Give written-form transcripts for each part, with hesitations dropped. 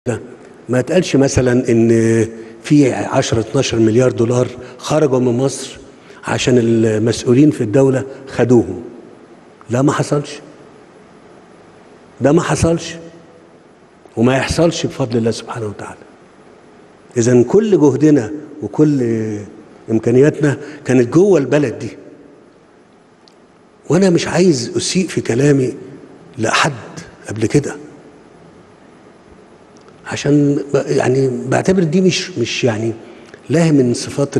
ما اتقالش مثلا ان في 10-12 مليار دولار خرجوا من مصر عشان المسؤولين في الدولة خدوهم. لا، ما حصلش. ده ما حصلش وما يحصلش بفضل الله سبحانه وتعالى. إذن كل جهدنا وكل إمكانياتنا كانت جوه البلد دي. وأنا مش عايز أسيء في كلامي لأحد قبل كده، عشان يعني بعتبر دي مش يعني لا من صفات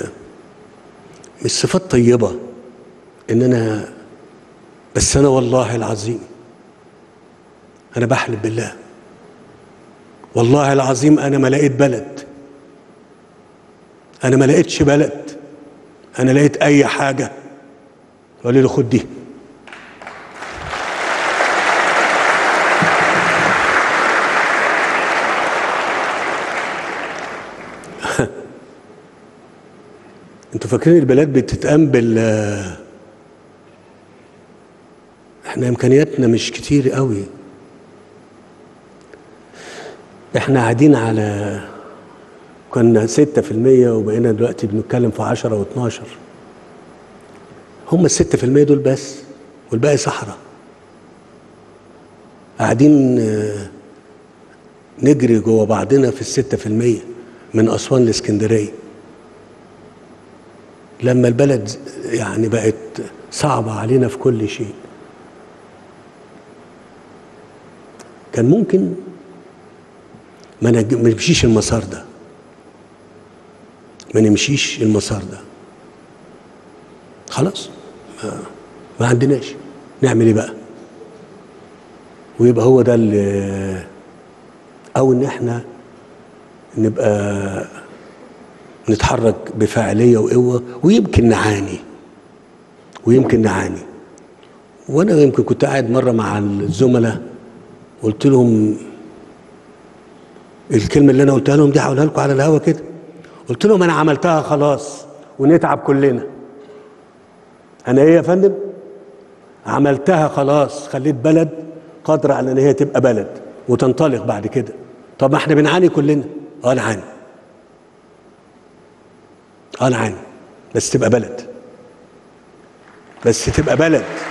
مش صفات طيبة ان انا. بس انا والله العظيم انا بحلف بالله، والله العظيم انا ما لقيت بلد، انا ما لقيتش بلد، انا لقيت اي حاجة وقال لي خد دي. انتوا فاكرين البلاد بتتقام احنا امكانياتنا مش كتير قوي. احنا قاعدين على كنا 6% وبقينا دلوقتي بنتكلم في 10 و12. هم ال6% دول بس، والباقي صحراء. قاعدين نجري جوه بعضنا في ال6% من أسوان لإسكندرية. لما البلد يعني بقت صعبة علينا في كل شيء، كان ممكن ما نمشيش المسار ده، ما نمشيش المسار ده. خلاص ما عندناش، نعمل ايه بقى؟ ويبقى هو ده او ان احنا نبقى نتحرك بفاعلية وقوة، ويمكن نعاني. وانا يمكن كنت قاعد مرة مع الزملاء قلت لهم الكلمة اللي انا قلتها لهم دي، هقولها لكم على الهوا كده. قلت لهم انا عملتها خلاص ونتعب كلنا. انا ايه يا فندم؟ عملتها خلاص، خليت بلد قادرة على ان هي تبقى بلد وتنطلق بعد كده. طب ما احنا بنعاني كلنا. نعاني، نعاني، بس تبقى بلد،